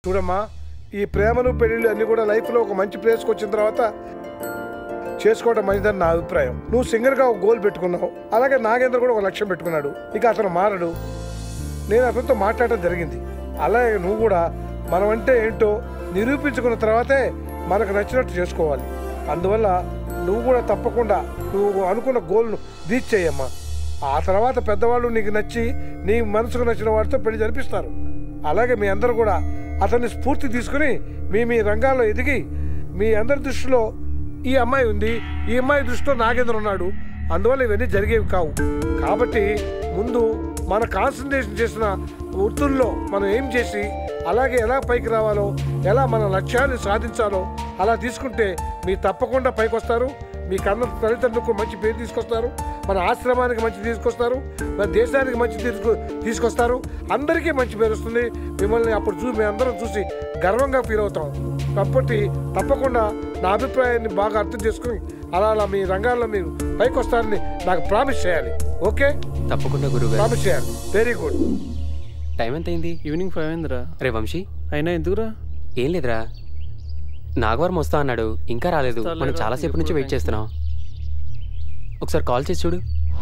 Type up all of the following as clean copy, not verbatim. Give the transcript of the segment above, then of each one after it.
చూడమ్మా, ఈ ప్రేమలు పెళ్ళిళ్ళు అన్నీ కూడా లైఫ్లో ఒక మంచి ప్లేస్కి వచ్చిన తర్వాత చేసుకోవడం మంచిదని నా అభిప్రాయం. నువ్వు సింగర్గా ఒక గోల్ పెట్టుకున్నావు, అలాగే నాగేంద్ర కూడా ఒక లక్ష్యం పెట్టుకున్నాడు. ఇక అతను మారడు. నేను అతనితో మాట్లాడటం జరిగింది. అలాగే నువ్వు కూడా మనం అంటే ఏంటో నిరూపించుకున్న తర్వాతే మనకు నచ్చినట్టు చేసుకోవాలి. అందువల్ల నువ్వు కూడా తప్పకుండా నువ్వు అనుకున్న గోల్ను రీచ్ చేయమ్మా. ఆ తర్వాత పెద్దవాళ్ళు నీకు నచ్చి నీ మనసుకు నచ్చిన వాడితో పెళ్లి జరిపిస్తారు. అలాగే మీ అందరూ కూడా అతన్ని స్ఫూర్తి తీసుకుని మీ మీ రంగాల్లో ఎదిగి మీ అందరి దృష్టిలో ఈ అమ్మాయి ఉంది, ఈ అమ్మాయి దృష్టిలో నాగేంద్ర ఉన్నాడు. అందువల్ల ఇవన్నీ జరిగేవి కావు. కాబట్టి ముందు మన కాన్సన్ట్రేషన్ చేసిన వృత్తుల్లో మనం ఏం చేసి అలాగే ఎలా పైకి రావాలో, ఎలా మన లక్ష్యాన్ని సాధించాలో అలా తీసుకుంటే మీరు తప్పకుండా పైకి వస్తారు. మీ కన్న తల్లిదండ్రులకు మంచి పేరు తీసుకొస్తారు, మన ఆశ్రమానికి మంచి తీసుకొస్తారు, మన దేశానికి మంచి తీసుకొస్తారు. అందరికీ మంచి పేరు వస్తుంది. మిమ్మల్ని అప్పుడు మేము అందరం చూసి గర్వంగా ఫీల్ అవుతాం. కాబట్టి తప్పకుండా నా అభిప్రాయాన్ని బాగా అర్థం చేసుకుని అలా మీ రంగాల్లో మీరు పైకి వస్తారని నాకు ప్రామిస్ చేయాలి. ఓకే? తప్పకుండా గురువు ప్రామిస్ చేయాలి. Very good. టైం ఎంత అయింది? ఈవినింగ్ 5 అయిందిరా. రే వంశీ, అయినా ఎందుకురా? ఏం లేదురా, నాగవరం వస్తా అన్నాడు, ఇంకా రాలేదు. మనం చాలాసేపు నుంచి వెయిట్ చేస్తున్నాం. ఒకసారి కాల్ చేసి చూడు.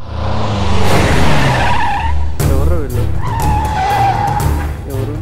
ఎవరు వీళ్ళు? ఎవరు?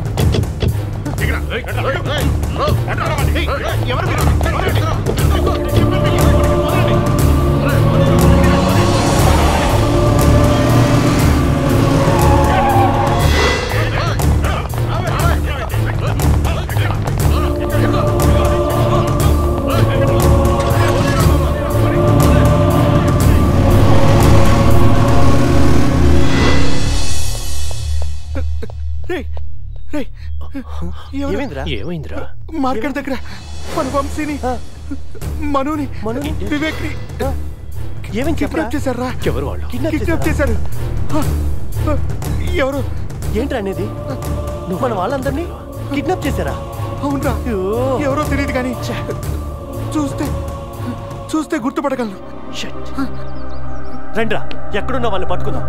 ఏమైందిరా? మార్కెట్ దగ్గర మన వంశీని, మనుని, వివేక్ని ఏమేం కిడ్నాప్ చేశారా? ఎవరు వాళ్ళు? కిడ్నాప్ చేశారు. ఎవరు? ఏంట్రా అనేది? మన వాళ్ళందరినీ కిడ్నాప్ చేశారా? అవునరా, ఎవరో తెలియదు కానీ చూస్తే గుర్తుపడగలను. రండ్రా, ఎక్కడున్నా వాళ్ళని పట్టుకుందాం.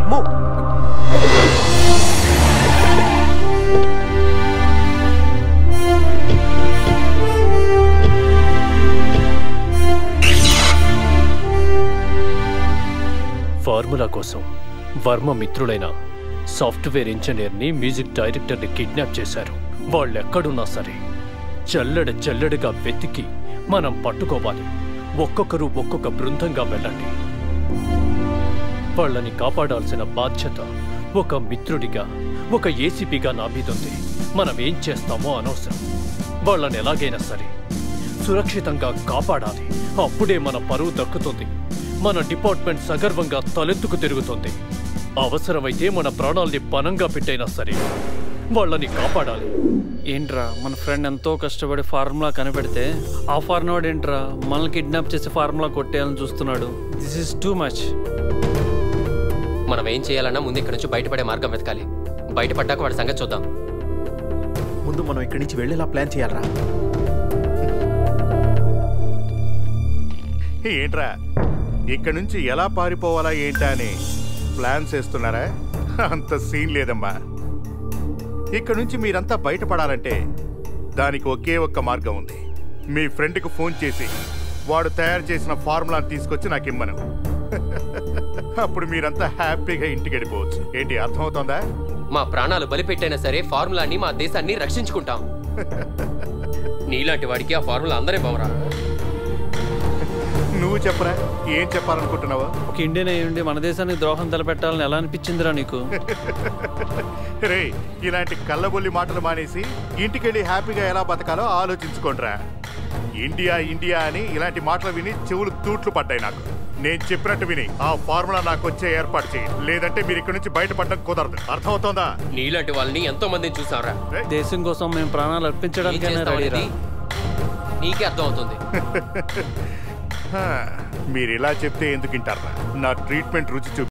ఫార్ములా కోసం వర్మ మిత్రులైన సాఫ్ట్వేర్ ఇంజనీర్ని, మ్యూజిక్ డైరెక్టర్ని కిడ్నాప్ చేశారు. వాళ్ళెక్కడున్నా సరే జల్లెడగా వెతికి మనం పట్టుకోవాలి. ఒక్కొక్కరు ఒక్కొక్క బృందంగా వెళ్ళండి. వాళ్ళని కాపాడాల్సిన బాధ్యత ఒక మిత్రుడిగా, ఒక ఏసీపీగా నా మీదుంది. మనం ఏం చేస్తామో అనవసరం. వాళ్ళని ఎలాగైనా సరే సురక్షితంగా కాపాడాలి. అప్పుడే మన పరువు దక్కుతుంది. మన డిపార్ట్మెంట్ సగర్వంగా తలెత్తుకు తిరుగుతుంది. అవసరమైతే మన ప్రాణాల్ని పనంగా పెట్టైనా సరే వాళ్ళని కాపాడాలి. ఏంట్రా, మన ఫ్రెండ్ ఎంతో కష్టపడి ఫార్ములా కనిపెడితే ఆ ఫార్ములా ఏంట్రా మనల్ని కిడ్నాప్ చేసి ఫార్ములా కొట్టేయాలని చూస్తున్నాడు. This is too much. మనం ఏం చేయాలన్నా ముందు ఇక్కడి నుంచి బయటపడే మార్గం వెతకాలి. బయటపడ్డాక వాడి సంగతి చూద్దాం. ముందు మనం ఇక్కడి నుంచి వెళ్ళేలా ప్లాన్ చేయాలరా. ఏంట్రా, ఇక్కడ నుంచి ఎలా పారిపోవాలా ఏంటా అని ప్లాన్స్ వేస్తున్నారా? అంత సీన్ లేదమ్మా. ఇక్కడ నుంచి మీరంతా బయటపడాలంటే దానికి ఒకే ఒక్క మార్గం ఉంది. మీ ఫ్రెండ్కి ఫోన్ చేసి వాడు తయారు చేసిన ఫార్ములాని తీసుకొచ్చి నాకు ఇమ్మను. అప్పుడు మీరంతా హ్యాపీగా ఇంటికి వెళ్ళిపోవచ్చు. ఏంటి, అర్థమవుతోందా? మా ప్రాణాలు బలిపెట్టైనా సరే ఫార్ములాని, మా దేశాన్ని రక్షించుకుంటాం. నీలాంటి వాడికి ఆ ఫార్ములా అందరే బావరా. నువ్వు చెప్పరా, ఏం చెప్పాలనుకుంటున్నావా? ఒక ఇండియన్ అయ్యుండి మన దేశానికి ద్రోహం తలపెట్టాలని ఎలా అనిపించిందిరా నీకు? రే, ఇలాంటి కళ్ళబొల్లి మాటలు మానేసి ఇంటికెళ్ళి హ్యాపీగా ఎలా బతకాలో ఆలోచించుకోండిరా. ఇండియా ఇండియా అని ఇలాంటి మాటలు విని చెవులు తూట్లు పడ్డాయి నాకు. నేను చెప్పినట్టు విని ఆ ఫార్ములా నాకు వచ్చే ఏర్పాటు చేయండి. లేదంటే మీరు ఇక్కడ నుంచి బయటపడడం కుదరదు. అర్థమవుతోందా? నీలాంటి వాళ్ళని ఎంతో మందిని చూసారా. దేశం కోసం మేము ప్రాణాలు అర్పించడానికి నీకే అర్థం అవుతుంది. మీరు ఇలా చెప్తే ఎందుకు వింటారా? నా ట్రీట్మెంట్ రుచి చూపి